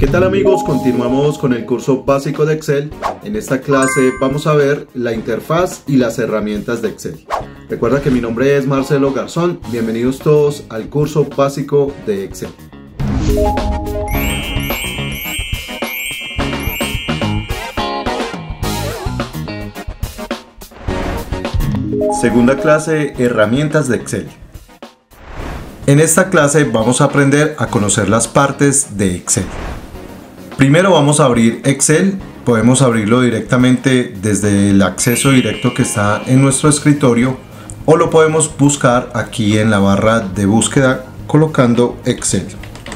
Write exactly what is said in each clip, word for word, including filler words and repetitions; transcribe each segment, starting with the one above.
¿Qué tal amigos? Continuamos con el curso básico de Excel. En esta clase vamos a ver la interfaz y las herramientas de Excel. Recuerda que mi nombre es Marcelo Garzón. Bienvenidos todos al curso básico de Excel. Segunda clase, herramientas de Excel. En esta clase vamos a aprender a conocer las partes de Excel. Primero vamos a abrir Excel. Podemos abrirlo directamente desde el acceso directo que está en nuestro escritorio o lo podemos buscar aquí en la barra de búsqueda colocando Excel.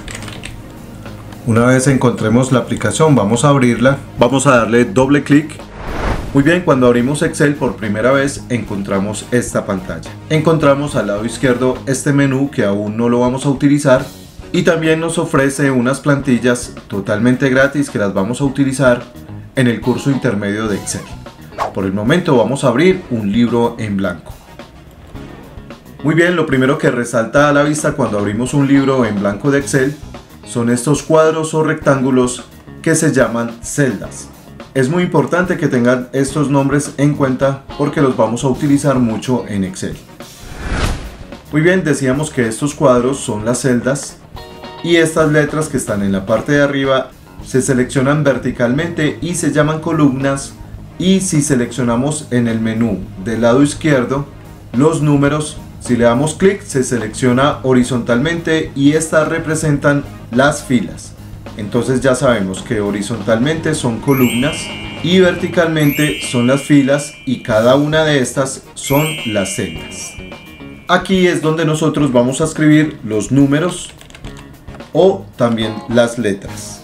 Una vez encontremos la aplicación, vamos a abrirla. Vamos a darle doble clic. Muy bien, cuando abrimos Excel por primera vez encontramos esta pantalla. Encontramos al lado izquierdo este menú que aún no lo vamos a utilizar y también nos ofrece unas plantillas totalmente gratis que las vamos a utilizar en el curso intermedio de Excel. Por el momento vamos a abrir un libro en blanco. Muy bien, lo primero que resalta a la vista cuando abrimos un libro en blanco de Excel son estos cuadros o rectángulos que se llaman celdas. Es muy importante que tengan estos nombres en cuenta porque los vamos a utilizar mucho en Excel. Muy bien, decíamos que estos cuadros son las celdas y estas letras que están en la parte de arriba se seleccionan verticalmente y se llaman columnas, y si seleccionamos en el menú del lado izquierdo los números, si le damos clic se selecciona horizontalmente y estas representan las filas. Entonces ya sabemos que horizontalmente son columnas y verticalmente son las filas y cada una de estas son las celdas. Aquí es donde nosotros vamos a escribir los números o también las letras.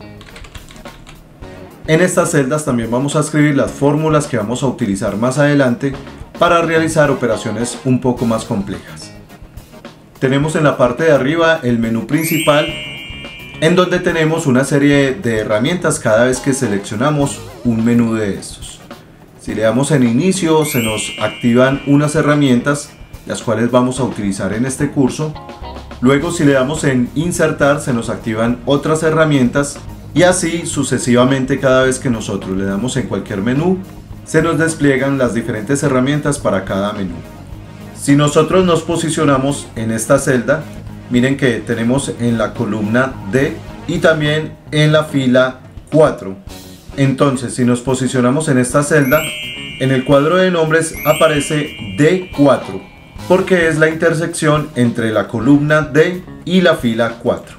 En estas celdas también vamos a escribir las fórmulas que vamos a utilizar más adelante para realizar operaciones un poco más complejas. Tenemos en la parte de arriba el menú principal, en donde tenemos una serie de herramientas cada vez que seleccionamos un menú de estos. Si le damos en inicio se nos activan unas herramientas las cuales vamos a utilizar en este curso. Luego si le damos en insertar se nos activan otras herramientas y así sucesivamente. Cada vez que nosotros le damos en cualquier menú se nos despliegan las diferentes herramientas para cada menú. Si nosotros nos posicionamos en esta celda, miren que tenemos en la columna D y también en la fila cuatro. Entonces si nos posicionamos en esta celda, en el cuadro de nombres aparece D cuatro, porque es la intersección entre la columna D y la fila cuatro.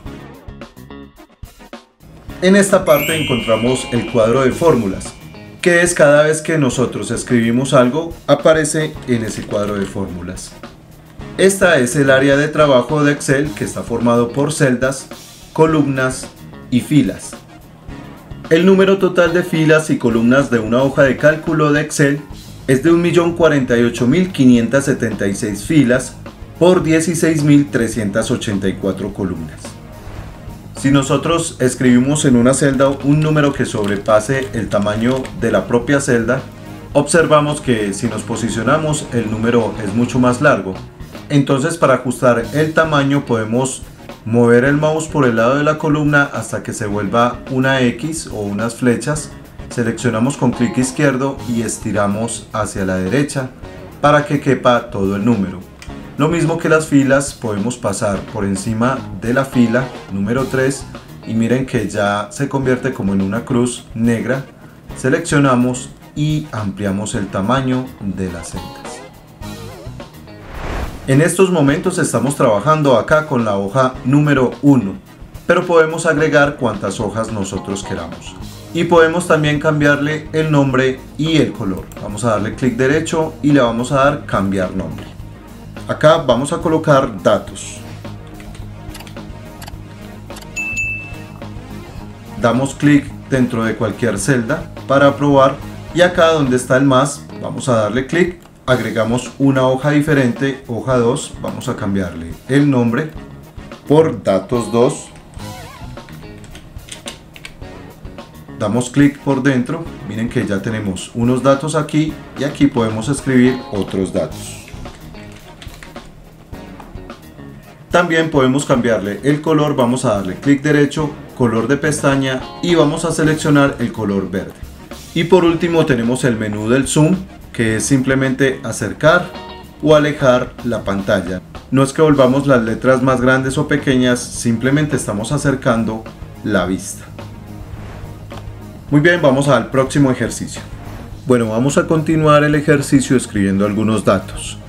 En esta parte encontramos el cuadro de fórmulas, que es cada vez que nosotros escribimos algo, aparece en ese cuadro de fórmulas. Esta es el área de trabajo de Excel que está formado por celdas, columnas y filas. El número total de filas y columnas de una hoja de cálculo de Excel es de un millón cuarenta y ocho mil quinientas setenta y seis filas por dieciséis mil trescientas ochenta y cuatro columnas. Si nosotros escribimos en una celda un número que sobrepase el tamaño de la propia celda, observamos que si nos posicionamos el número es mucho más largo. Entonces para ajustar el tamaño podemos mover el mouse por el lado de la columna hasta que se vuelva una X o unas flechas. Seleccionamos con clic izquierdo y estiramos hacia la derecha para que quepa todo el número. Lo mismo que las filas, podemos pasar por encima de la fila número tres y miren que ya se convierte como en una cruz negra. Seleccionamos y ampliamos el tamaño de las celdas. En estos momentos estamos trabajando acá con la hoja número uno, pero podemos agregar cuantas hojas nosotros queramos. Y podemos también cambiarle el nombre y el color. Vamos a darle clic derecho y le vamos a dar cambiar nombre. Acá vamos a colocar datos. Damos clic dentro de cualquier celda para probar y acá donde está el más vamos a darle clic. Agregamos una hoja diferente, hoja dos, vamos a cambiarle el nombre por datos dos. Damos clic por dentro, miren que ya tenemos unos datos aquí y aquí podemos escribir otros datos. También podemos cambiarle el color, vamos a darle clic derecho, color de pestaña y vamos a seleccionar el color verde. Y por último tenemos el menú del zoom, que es simplemente acercar o alejar la pantalla. No es que volvamos las letras más grandes o pequeñas, simplemente estamos acercando la vista. Muy bien, vamos al próximo ejercicio. Bueno, vamos a continuar el ejercicio escribiendo algunos datos.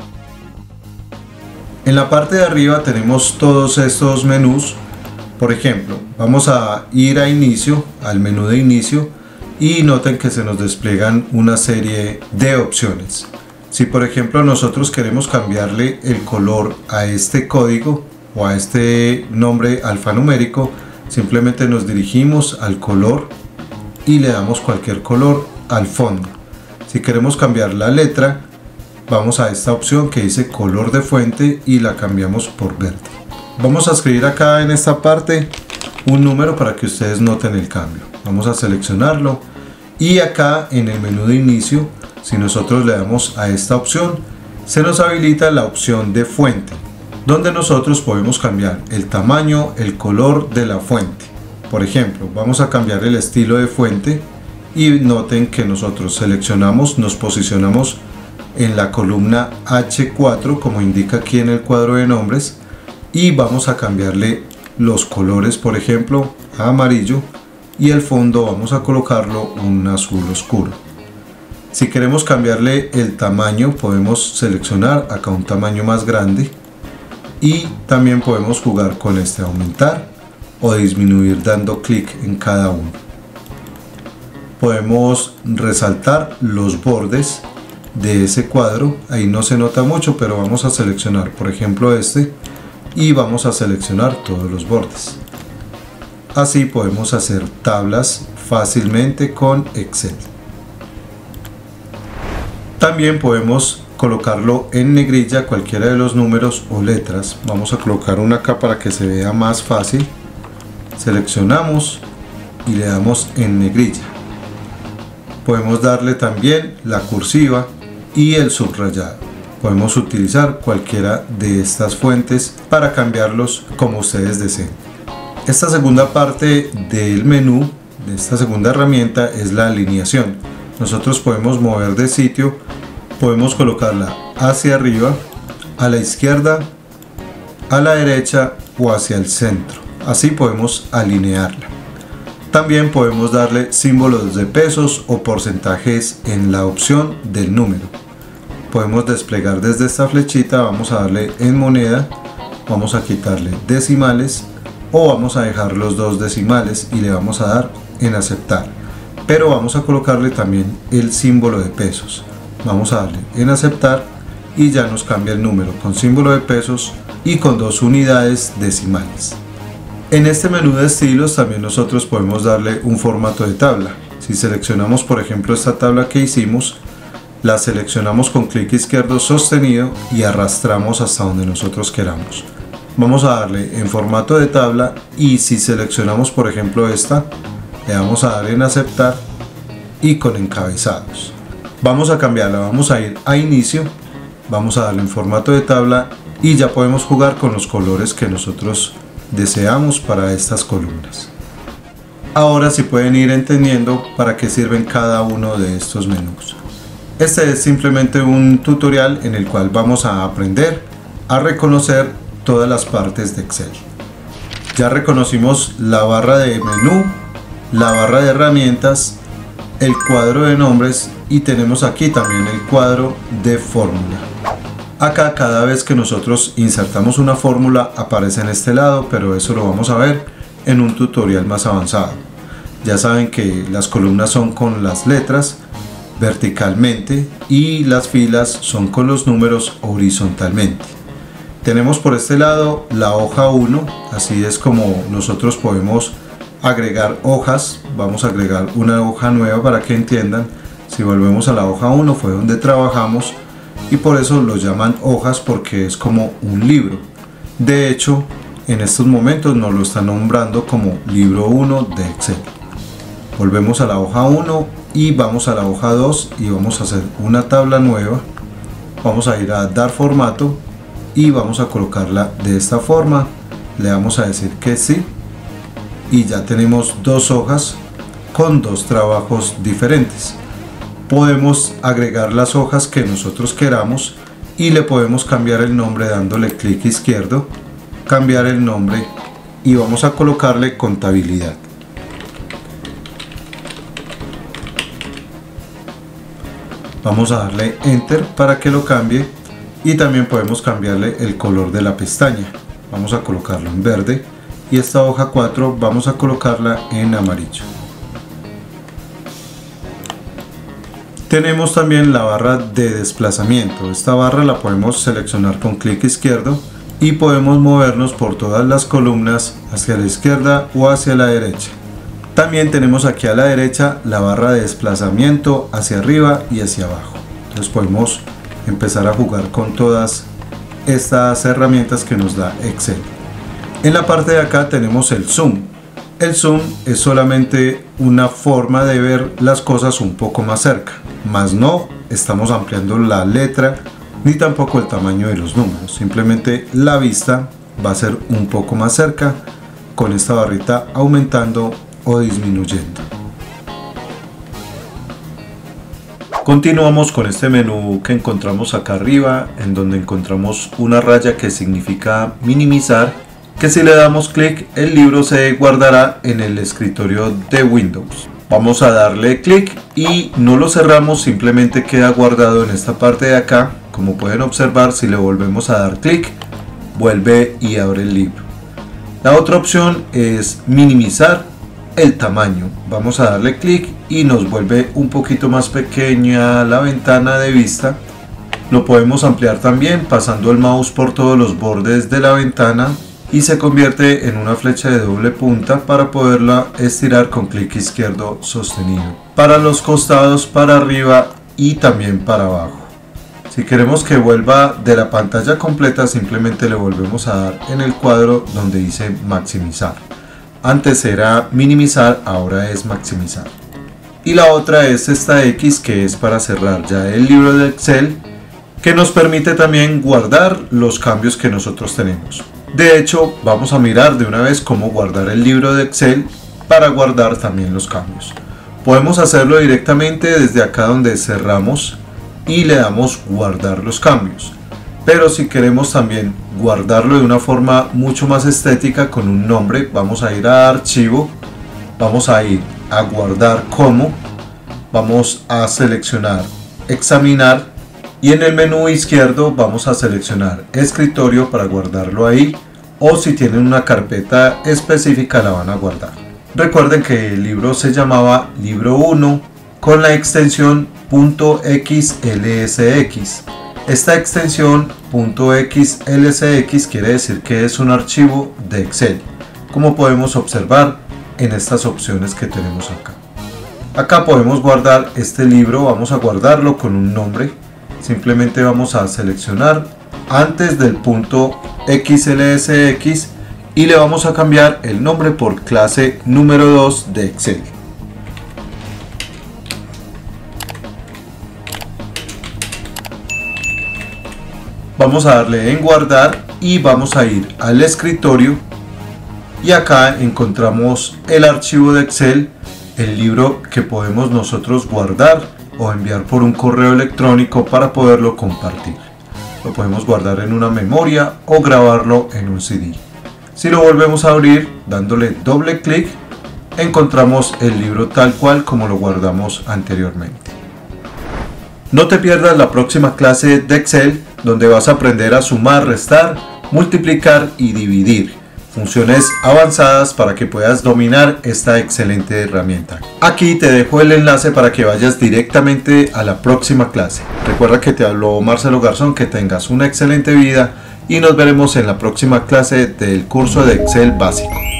En la parte de arriba tenemos todos estos menús. Por ejemplo, vamos a ir a inicio, al menú de inicio, y noten que se nos despliegan una serie de opciones. Si por ejemplo nosotros queremos cambiarle el color a este código o a este nombre alfanumérico, simplemente nos dirigimos al color y le damos cualquier color al fondo. Si queremos cambiar la letra, vamos a esta opción que dice color de fuente y la cambiamos por verde. Vamos a escribir acá en esta parte un número para que ustedes noten el cambio. Vamos a seleccionarlo y acá en el menú de inicio, si nosotros le damos a esta opción, se nos habilita la opción de fuente, donde nosotros podemos cambiar el tamaño, el color de la fuente. Por ejemplo, vamos a cambiar el estilo de fuente y noten que nosotros seleccionamos, nos posicionamos en la columna hache cuatro como indica aquí en el cuadro de nombres y vamos a cambiarle los colores, por ejemplo a amarillo, y el fondo vamos a colocarlo un azul oscuro. Si queremos cambiarle el tamaño, podemos seleccionar acá un tamaño más grande y también podemos jugar con este aumentar o disminuir dando clic en cada uno. Podemos resaltar los bordes de ese cuadro, ahí no se nota mucho, pero vamos a seleccionar por ejemplo este y vamos a seleccionar todos los bordes. Así podemos hacer tablas fácilmente con Excel. También podemos colocarlo en negrilla cualquiera de los números o letras. Vamos a colocar una acá para que se vea más fácil. Seleccionamos y le damos en negrilla. Podemos darle también la cursiva y el subrayado. Podemos utilizar cualquiera de estas fuentes para cambiarlos como ustedes deseen. Esta segunda parte del menú, de esta segunda herramienta, es la alineación. Nosotros podemos mover de sitio, podemos colocarla hacia arriba, a la izquierda, a la derecha o hacia el centro. Así podemos alinearla. También podemos darle símbolos de pesos o porcentajes en la opción del número. Podemos desplegar desde esta flechita, vamos a darle en moneda, vamos a quitarle decimales o vamos a dejar los dos decimales y le vamos a dar en aceptar. Pero vamos a colocarle también el símbolo de pesos. Vamos a darle en aceptar y ya nos cambia el número con símbolo de pesos y con dos unidades decimales. En este menú de estilos también nosotros podemos darle un formato de tabla. Si seleccionamos por ejemplo esta tabla que hicimos, la seleccionamos con clic izquierdo sostenido y arrastramos hasta donde nosotros queramos. Vamos a darle en formato de tabla y si seleccionamos por ejemplo esta, le vamos a dar en aceptar y con encabezados. Vamos a cambiarla, vamos a ir a inicio, vamos a darle en formato de tabla y ya podemos jugar con los colores que nosotros deseamos para estas columnas. Ahora sí pueden ir entendiendo para qué sirven cada uno de estos menús. Este es simplemente un tutorial en el cual vamos a aprender a reconocer todas las partes de Excel. Ya reconocimos la barra de menú, la barra de herramientas, el cuadro de nombres y tenemos aquí también el cuadro de fórmula. Acá cada vez que nosotros insertamos una fórmula aparece en este lado, pero eso lo vamos a ver en un tutorial más avanzado. Ya saben que las columnas son con las letras verticalmente y las filas son con los números horizontalmente. Tenemos por este lado la hoja uno, así es como nosotros podemos agregar hojas. Vamos a agregar una hoja nueva para que entiendan. Si volvemos a la hoja uno fue donde trabajamos y por eso lo llaman hojas porque es como un libro. De hecho, en estos momentos nos lo están nombrando como libro uno de Excel. Volvemos a la hoja uno y vamos a la hoja dos y vamos a hacer una tabla nueva. Vamos a ir a dar formato y vamos a colocarla de esta forma. Le vamos a decir que sí y ya tenemos dos hojas con dos trabajos diferentes. Podemos agregar las hojas que nosotros queramos y le podemos cambiar el nombre dándole clic izquierdo, cambiar el nombre y vamos a colocarle contabilidad. Vamos a darle enter para que lo cambie y también podemos cambiarle el color de la pestaña. Vamos a colocarlo en verde y esta hoja cuatro vamos a colocarla en amarillo. Tenemos también la barra de desplazamiento. Esta barra la podemos seleccionar con clic izquierdo y podemos movernos por todas las columnas hacia la izquierda o hacia la derecha. También tenemos aquí a la derecha la barra de desplazamiento hacia arriba y hacia abajo. Entonces podemos empezar a jugar con todas estas herramientas que nos da Excel. En la parte de acá tenemos el zoom. El zoom es solamente una forma de ver las cosas un poco más cerca, más no estamos ampliando la letra ni tampoco el tamaño de los números, simplemente la vista va a ser un poco más cerca con esta barrita aumentando o disminuyendo. Continuamos con este menú que encontramos acá arriba, en donde encontramos una raya que significa minimizar, que si le damos clic el libro se guardará en el escritorio de Windows. Vamos a darle clic y no lo cerramos, simplemente queda guardado en esta parte de acá. Como pueden observar, si le volvemos a dar clic vuelve y abre el libro. La otra opción es minimizar el tamaño. Vamos a darle clic y nos vuelve un poquito más pequeña la ventana de vista. Lo podemos ampliar también pasando el mouse por todos los bordes de la ventana y se convierte en una flecha de doble punta para poderla estirar con clic izquierdo sostenido. Para los costados, para arriba y también para abajo. Si queremos que vuelva de la pantalla completa, simplemente le volvemos a dar en el cuadro donde dice maximizar. Antes era minimizar, ahora es maximizar. Y la otra es esta X, que es para cerrar ya el libro de Excel, que nos permite también guardar los cambios que nosotros tenemos. De hecho, vamos a mirar de una vez cómo guardar el libro de Excel para guardar también los cambios. Podemos hacerlo directamente desde acá donde cerramos y le damos guardar los cambios. Pero si queremos también guardarlo de una forma mucho más estética con un nombre, vamos a ir a archivo, vamos a ir a guardar como, vamos a seleccionar examinar y en el menú izquierdo vamos a seleccionar escritorio para guardarlo ahí, o si tienen una carpeta específica la van a guardar. Recuerden que el libro se llamaba libro uno con la extensión .xlsx. Esta extensión .xlsx quiere decir que es un archivo de Excel, como podemos observar en estas opciones que tenemos acá. Acá podemos guardar este libro, vamos a guardarlo con un nombre. Simplemente vamos a seleccionar antes del punto .xlsx y le vamos a cambiar el nombre por clase número dos de Excel. Vamos a darle en guardar y vamos a ir al escritorio y acá encontramos el archivo de Excel, el libro que podemos nosotros guardar o enviar por un correo electrónico para poderlo compartir. Lo podemos guardar en una memoria o grabarlo en un C D. Si lo volvemos a abrir dándole doble clic, encontramos el libro tal cual como lo guardamos anteriormente. No te pierdas la próxima clase de Excel, donde vas a aprender a sumar, restar, multiplicar y dividir. Funciones avanzadas para que puedas dominar esta excelente herramienta. Aquí te dejo el enlace para que vayas directamente a la próxima clase. Recuerda que te habló Marcelo Garzón, que tengas una excelente vida y nos veremos en la próxima clase del curso de Excel básico.